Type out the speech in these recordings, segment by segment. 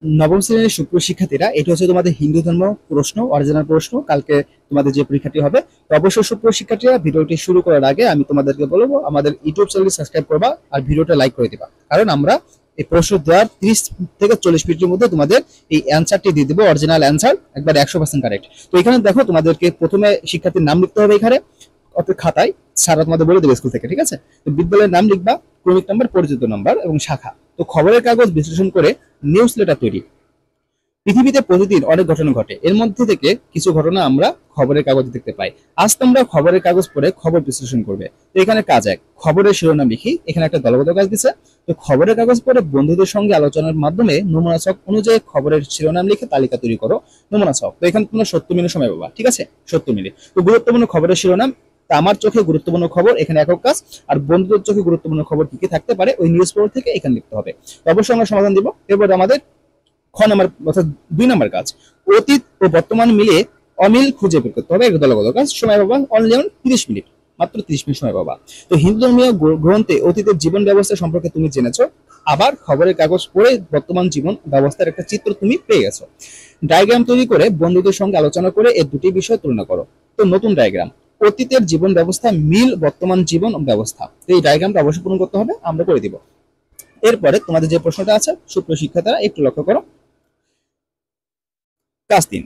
নবম শ্রেণীর শুক্র শিক্ষার্থীরা, এটা হচ্ছে তোমাদের হিন্দু ধর্ম প্রশ্ন, অরিজিনাল প্রশ্ন। কালকে তোমাদের যে পরীক্ষাটি হবে, তো অবশ্যই শুক্র শিক্ষার্থীরা ভিডিওটি শুরু করার আগে আমি তোমাদেরকে বলবো আমাদের ইউটিউব চ্যানেলটি সাবস্ক্রাইব করবা আর ভিডিওটা লাইক করে দিবা, কারণ আমরা এই প্রশ্ন দেওয়ার 30 থেকে 40 মিনিটের মধ্যে তোমাদের এই অ্যান্সারটি দিয়ে দেবো, অরিজিনাল অ্যান্সার একবার 100% কারেক্ট। তো এখানে দেখো, তোমাদেরকে প্রথমে শিক্ষার্থীর নাম লিখতে হবে এখানে অর্থাৎ খাতায়, স্যাররা তোমাদের বলে দেবে স্কুল থেকে, ঠিক আছে? তো বিদ্যালয়ের নাম লিখবা, ক্রমিক নাম্বার, পরিচিত নাম্বার এবং শাখা। তো খবরের কাগজ বিশ্লেষণ করে নিউজ লেটার তৈরি। পৃথিবীতে প্রতিদিন অনেক ঘটনা ঘটে, এর মধ্যে থেকে কিছু ঘটনা আমরা খবরের কাগজে দেখতে পাই। আজ তোমরা খবরের কাগজ পড়ে খবর বিশ্লেষণ করবে। তো এখানে কাজ এক, খবরের শিরোনাম লিখি, এখানে একটা দলগত কাজ দিছে। তো খবরের কাগজ পড়ে বন্ধুদের সঙ্গে আলোচনার মাধ্যমে নমুনা ছক অনুযায়ী খবরের শিরোনাম লিখে তালিকা তৈরি করো। নমুনা ছক, তো এখানে তোমরা 70 মিনিট সময় পাবা, ঠিক আছে? 70 মিনিট। তো গুরুত্বপূর্ণ খবরের শিরোনাম, তা আমার চোখে গুরুত্বপূর্ণ খবর, এখানে একক কাজ। আর বন্ধুদের চোখে গুরুত্বপূর্ণ খবর কি কি থাকতে পারে ওই নিউজ পেপার থেকে এখানে লিখতে হবে। তো অবশ্যই আমরা সমাধান দিব। এরপর আমাদের খ নাম্বার অর্থাৎ 2 নাম্বার কাজ, অতীত ও বর্তমান মিলে অমিল খুঁজে বের করতে হবে। এক দলগত কাজ, সময় পাবা অনলি 30 মিনিট, মাত্র 30 মিনিট সময় পাবা। তো হিন্দু ধর্মীয় গ্রন্থে অতীতের জীবন ব্যবস্থা সম্পর্কে তুমি জেনেছো, আবার খবরের কাগজ পড়ে বর্তমান জীবন ব্যবস্থার একটা চিত্র তুমি পেয়ে গেছো। ডায়াগ্রাম তৈরি করে বন্ধুদের সঙ্গে আলোচনা করে এই দুটি বিষয় তুলনা করো। তো নতুন ডায়াগ্রাম, অতীতের জীবন ব্যবস্থা মিল বর্তমান জীবন ব্যবস্থা। তো এই ডায়াগ্রামটা অবশ্যই পূরণ করতে হবে, আমরা করে দিব। এরপরে তোমাদের যে প্রশ্নটা আছে সুপ্রিয় শিক্ষার্থীরা একটু লক্ষ্য করো। কাজ 3।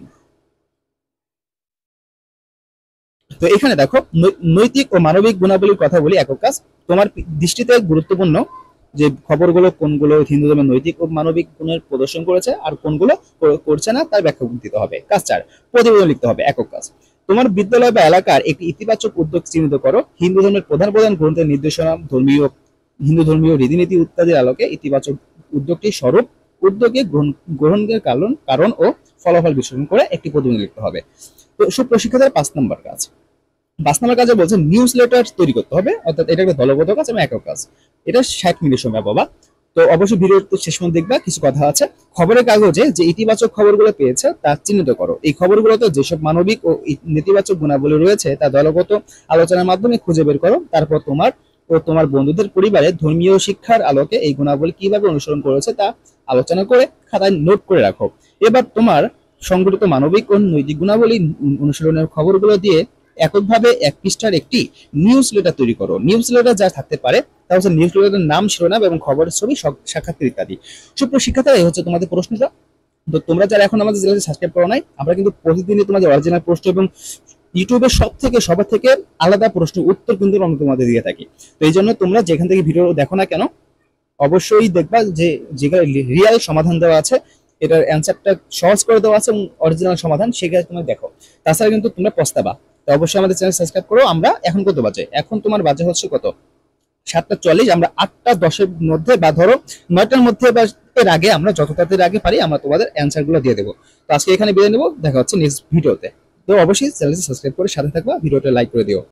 তো এখানে দেখো, নৈতিক ও মানবিক গুণাবলীর কথা বলি, একক কাজ। তোমার দৃষ্টিতে গুরুত্বপূর্ণ যে খবরগুলো কোনগুলো হিন্দু ধর্মের নৈতিক ও মানবিক গুণের প্রদর্শন করেছে আর কোনগুলো করছে না তার ব্যাখ্যা দিতে হবে। কাজ 4, প্রতিবেদন লিখতে হবে, একক কাজ। তোমার বিদ্যালয় বা এলাকার একটি ইতিবাচক উদ্যোগ চিহ্নিত করো। হিন্দু ধর্মের প্রধান প্রধান গ্রন্থের নির্দেশনা, হিন্দু ধর্মীয় রীতিনীতি ইত্যাদির আলোকে ইতিবাচক উদ্যোগটি স্বরূপ, উদ্যোগে গ্রহণের কারণ কারণ ও ফলাফল বিশ্লেষণ করে একটি প্রতিবেদন লিখতে হবে। তো সুপ্রশিক্ষিতের 5 নম্বর কাজ, 5 নম্বর কাজে বলছে নিউজ লেটার তৈরি করতে হবে, অর্থাৎ এটা একটা দলগত কাজ এবং একক কাজ। এটা 60 মিনিট সময় পাবা। তো অবশ্যই ভিডিওর তো শেষ পর্যন্ত দেখবা, কিছু কথা আছে। খবরের কাগজে যে ইতিবাচক খবরগুলো পেয়েছে তা চিহ্নিত করো। এই খবরগুলোতে যেসব মানবিক ও নেতিবাচক গুণাবলী রয়েছে তা দলগত আলোচনার মাধ্যমে খুঁজে বের করো। তারপর তোমার ও তোমার বন্ধুদের পরিবারে ধর্মীয় শিক্ষার আলোকে এই গুণাবলী কিভাবে অনুসরণ করেছে তা আলোচনা করে খাতায় নোট করে রাখো। এবার তোমার সংগঠিত মানবিক ও নৈতিক গুণাবলী অনুসরণের খবরগুলো দিয়ে এককভাবে 1 পৃষ্ঠার একটি নিউজ লেটার তৈরি করো। নিউজ লেটার যা থাকতে পারে তা হচ্ছে নিউজ লেটারের নাম, শিরোনাম এবং খবরের ছবি, সাক্ষাৎকার ইত্যাদি। সুপ্রিয় শিক্ষার্থীরা, এই হচ্ছে তোমাদের প্রশ্নটা। তো তোমরা যারা এখন আমাদের চ্যানেলটি সাবস্ক্রাইব করো নাই, আমরা কিন্তু প্রতিদিনই তোমাদের অরিজিনাল প্রশ্ন এবং ইউটিউবের সবার থেকে আলাদা প্রশ্ন উত্তর কিন্তু আমরা তোমাদের দিয়ে থাকি। তো এই জন্য তোমরা যেখান থেকে ভিডিও দেখো না কেন, অবশ্যই দেখবা যে যেখানে রিয়েল সমাধান দেওয়া আছে, এটার অ্যান্সারটা সহজ করে দেওয়া আছে এবং অরিজিনাল সমাধান, সেখানে তুমি দেখো। তাছাড়া কিন্তু তোমরা পস্তাবা। তো অবশ্যই আমাদের চ্যানেল সাবস্ক্রাইব করো। আমরা এখন কত বাজে? এখন তোমার বাজে হচ্ছে কত? 7:40। আমরা 8:10-এর মধ্যে বা ধরো 9টার মধ্যে বা এর আগে, আমরা যত তাড়াতাড়ি আগে পারি আমরা তোমাদের অ্যান্সার গুলো দিয়ে দেবো। তো আজকে এখানে বিদায় নেবো, দেখা হচ্ছে নেক্সট ভিডিওতে। তো অবশ্যই চ্যানেলটি সাবস্ক্রাইব করে সাথে থাকবা, ভিডিওটা লাইক করে দিও।